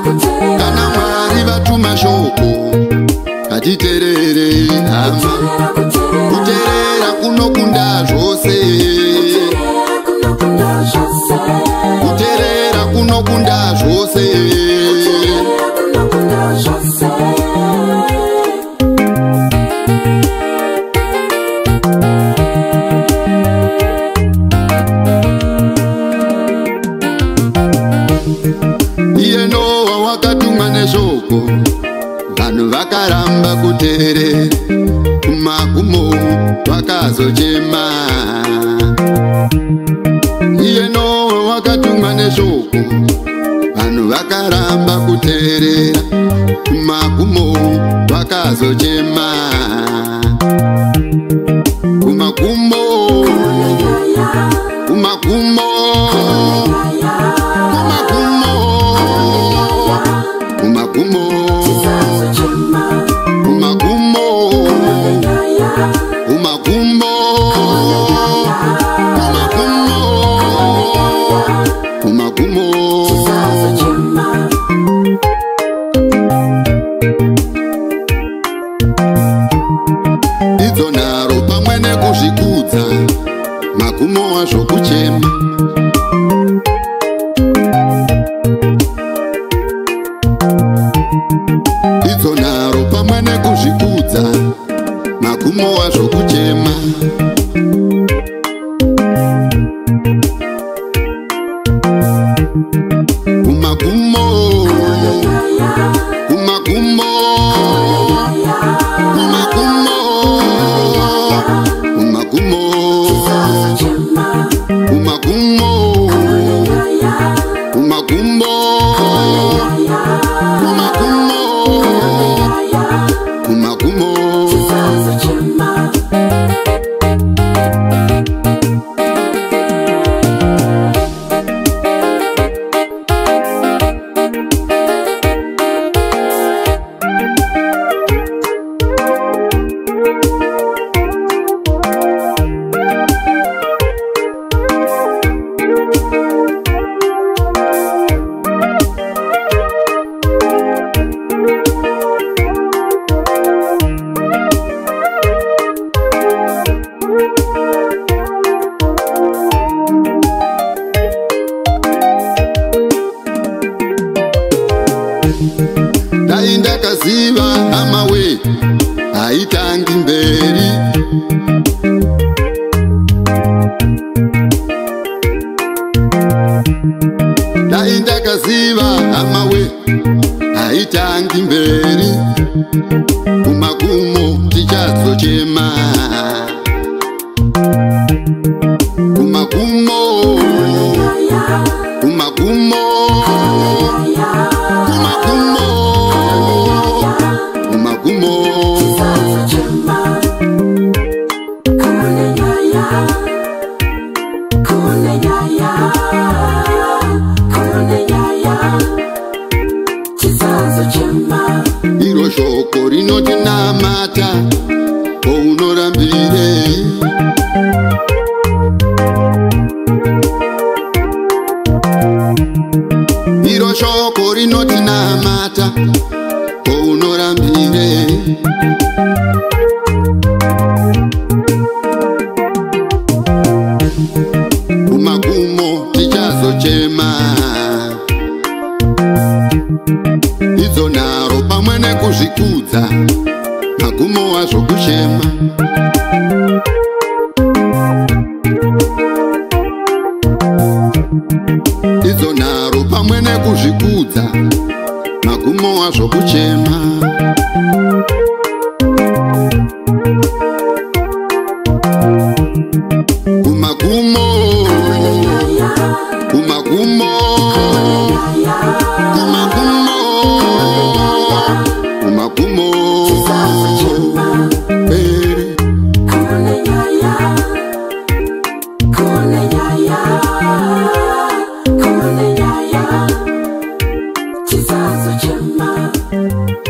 kana Mwari vatuma shoko ngatiterere hama. Kuterera kunokunda zvose, kuterera kunokunda zvose. Iye Noa wakatumwa neshoko, vanhu vakaramba kuterera, kumagumo vakazochema. Iye Noa wakatumwa neshoko, vanhu vakaramba kuterera, kumagumo vakazochema. Kumagumo, kumagumo, kumagumo, kumagumo, kumagumo, kumagumo, kumagumo, kumagumo. Idzo nharo pamwe nekuzvikudza, magumo wazvo kuchema. Idzo nharo pamwe nekuzvikudza, magumo wazvo kuchema. Kumagumo, kumagumo, kumagumo, kumagumo, kumagumo, kumagumo, kumagumo, kumagumo. Dai ndakaziva hama we haitangi mberi. Dai ndakaziva hama we haitangi mberi. Kumagumo tichazochema. Kumagumo, kumagumo, kumagumo, kumagumo. Iro shoko rinotinamata, kounorambire. Iro shoko rinotinamata, kounorambire. Kumagumo tichazochema. Idzo nharo pamwe nekuzvikudza, magumo wazvo kuchema. Idzo nharo pamwe nekuzvikudza, magumo wazvo kuchema. Kumagumo, kumagumo, kumagumo, kumagumo. Kizazo chema.